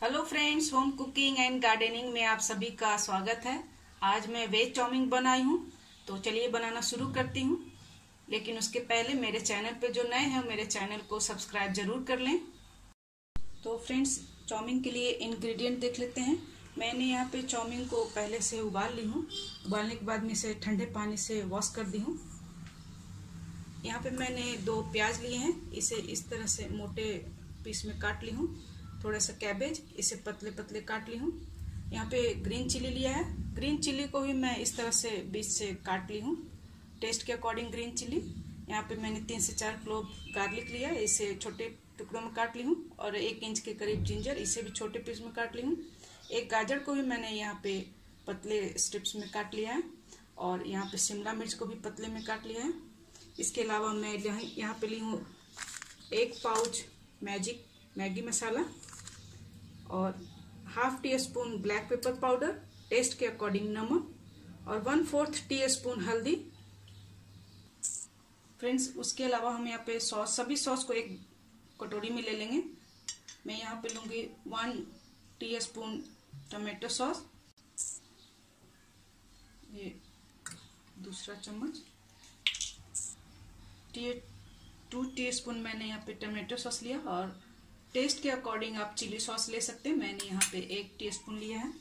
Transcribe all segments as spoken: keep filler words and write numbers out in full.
Hello friends, home cooking and gardening में आप सभी का स्वागत है। आज मैं वेज चाउमीन बनाई हूँ, तो चलिए बनाना शुरू करती हूँ। लेकिन उसके पहले मेरे चैनल पे जो नए हैं मेरे चैनल को सब्सक्राइब जरूर कर लें। तो फ्रेंड्स, चाउमीन के लिए इंग्रेडिएंट देख लेते हैं। मैंने यहाँ पे चाउमीन को पहले से उबाल ली हूँ। उबालने के बाद में इसे ठंडे पानी से वॉश कर दी हूँ। यहाँ पे मैंने दो प्याज लिए हैं, इसे इस तरह से मोटे पीस में काट ली हूँ। थोड़ा सा कैबेज, इसे पतले पतले काट ली हूँ। यहाँ पे ग्रीन चिली लिया है, ग्रीन चिली को भी मैं इस तरह से बीच से काट ली हूँ, टेस्ट के अकॉर्डिंग ग्रीन चिली। यहाँ पे मैंने तीन से चार क्लोव गार्लिक लिया है, इसे छोटे टुकड़ों में काट ली हूँ। और एक इंच के करीब जिंजर, इसे भी छोटे पीस में काट ली हूँ। एक गाजर को भी मैंने यहाँ पे पतले स्ट्रिप्स में काट लिया है। और यहाँ पे शिमला मिर्च को भी पतले में काट लिया है। इसके अलावा मैं यहाँ पे ली हूँ एक पाउच मैजिक मैगी मसाला और half teaspoon black pepper powder, taste के अकॉर्डिंग नमक और वन फोर्थ टी स्पून हल्दी। फ्रेंड्स, उसके अलावा हम यहाँ पे सॉस, सभी सॉस को एक कटोरी में ले लेंगे। मैं यहाँ पे लूंगी one teaspoon tomato sauce, ये दूसरा चम्मच, टू टी स्पून मैंने यहाँ पे टमाटो सॉस लिया। और टेस्ट के अकॉर्डिंग आप चिली सॉस ले सकते हैं। मैंने यहाँ पे एक टीस्पून लिया है।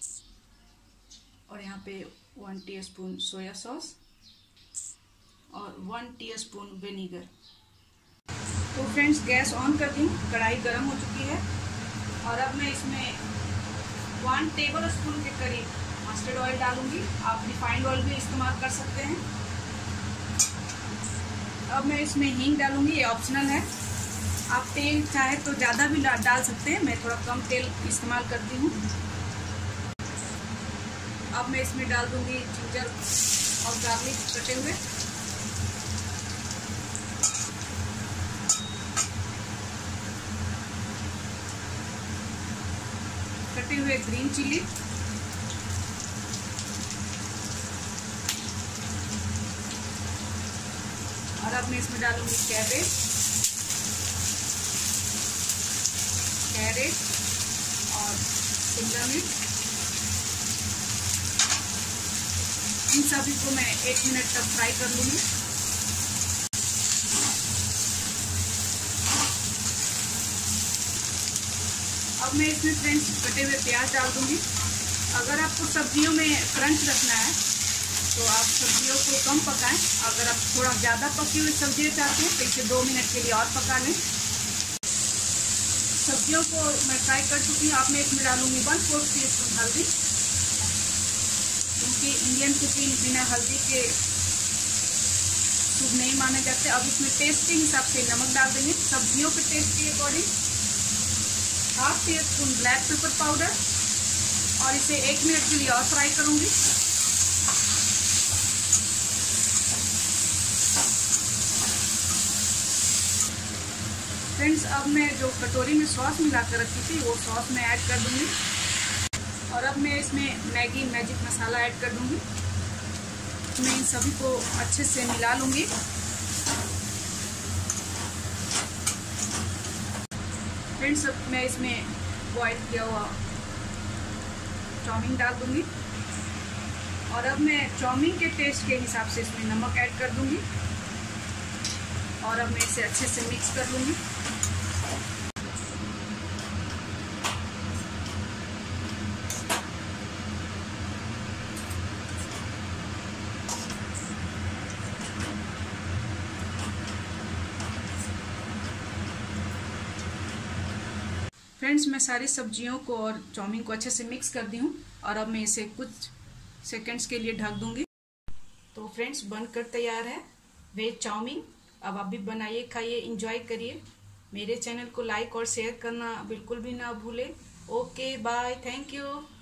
और यहाँ पे वन टीस्पून सोया सॉस और वन टीस्पून विनेगर। तो फ्रेंड्स, गैस ऑन कर दी, कढ़ाई गर्म हो चुकी है। और अब मैं इसमें वन टेबल स्पून के करीब मस्टर्ड ऑयल डालूंगी। आप रिफाइंड ऑयल भी इस्तेमाल कर सकते हैं। अब मैं इसमें हींग डालूंगी, ये ऑप्शनल है। आप तेल चाहे तो ज़्यादा भी डाल सकते हैं, मैं थोड़ा कम तेल इस्तेमाल करती हूँ। अब मैं इसमें डाल दूंगी जिंजर और गार्लिक कटे हुए। कटे हुए ग्रीन चिली, और अब मैं इसमें डालूंगी कैबेज, कैरेट और शिमला मिर्च। इन सभी को मैं एक मिनट तक फ्राई कर लूंगी। अब मैं इसमें फ्रेंड्स कटे हुए प्याज डाल दूंगी। अगर आपको सब्जियों में क्रंच रखना है तो आप सब्जियों को कम पकाएं। अगर आप थोड़ा ज़्यादा पकी हुई सब्जियाँ चाहते हैं तो इसे दो मिनट के लिए और पका लें। सब्जियों को मैं फ्राई कर चुकी हूँ। अब मैं इसमें डालूंगी वन फोर्थ टी स्पून हल्दी, क्योंकि इंडियन कुकिंग बिना हल्दी के शुभ नहीं माने जाते। अब इसमें टेस्ट के हिसाब से नमक डाल देंगे, सब्जियों के टेस्ट के according. Half teaspoon black pepper powder, और इसे एक मिनट के लिए और फ्राई करूंगी। फ्रेंड्स, अब मैं जो कटोरी में सॉस मिला कर रखी थी वो सॉस मैं ऐड कर दूंगी। और अब मैं इसमें मैगी मैजिक मसाला ऐड कर दूंगी। मैं इन सभी को अच्छे से मिला लूंगी। फ्रेंड्स, अब मैं इसमें बॉईल किया हुआ चाउमीन डाल दूंगी। और अब मैं चाउमीन के टेस्ट के हिसाब से इसमें नमक ऐड कर दूंगी। और अब मैं इसे अच्छे से मिक्स कर लूंगी। फ्रेंड्स, मैं सारी सब्जियों को और चाउमीन को अच्छे से मिक्स कर दी हूँ। और अब मैं इसे कुछ सेकंड्स के लिए ढक दूंगी। तो फ्रेंड्स, बनकर तैयार है वेज चाउमीन। अब आप भी बनाइए, खाइए, एंजॉय करिए। मेरे चैनल को लाइक और शेयर करना बिल्कुल भी ना भूलें। Okay, bye, thank you.